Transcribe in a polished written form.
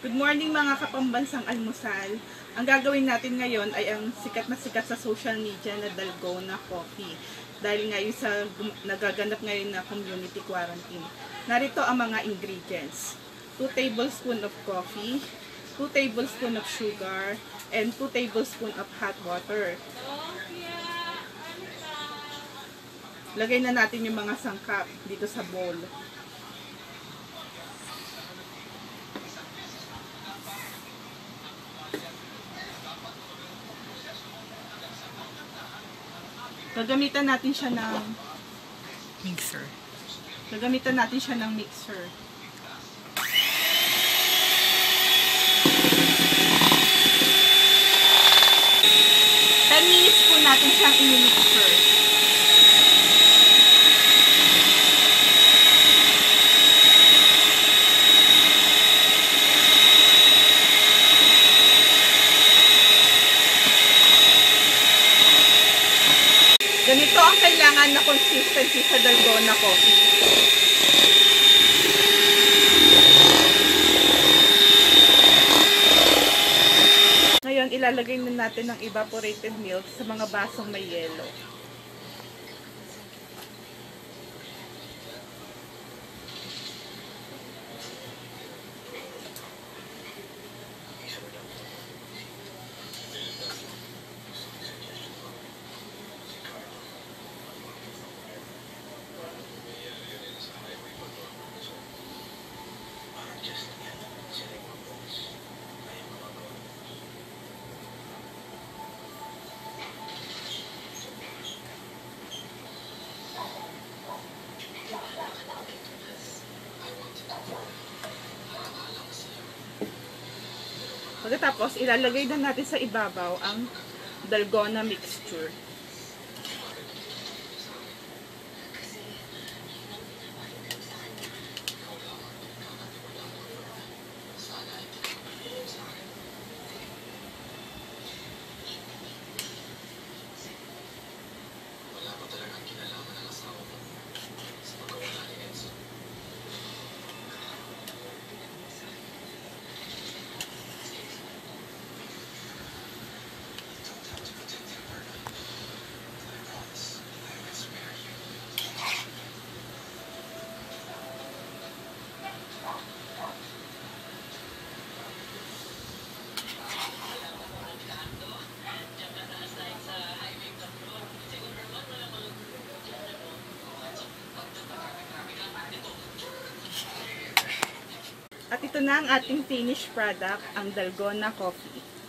Good morning mga kapambansang almusal. Ang gagawin natin ngayon ay ang sikat na sikat sa social media na Dalgona coffee. Dahil ngayon sa nagaganap ngayon na community quarantine. Narito ang mga ingredients. 2 tablespoons of coffee, 2 tablespoons of sugar, and 2 tablespoons of hot water. Lagay na natin yung mga sangkap dito sa bowl. Gagamitan natin siya ng mixer. Gagamitan natin siya ng mixer. Minutes po natin siyang i-mixer. Ganito ang kailangan na consistency sa Dalgona coffee. Ngayon, ilalagay na natin ang evaporated milk sa mga basong may yelo. Pagkatapos, ilalagay na natin sa ibabaw ang Dalgona mixture. At ito na ang ating finished product, ang Dalgona coffee.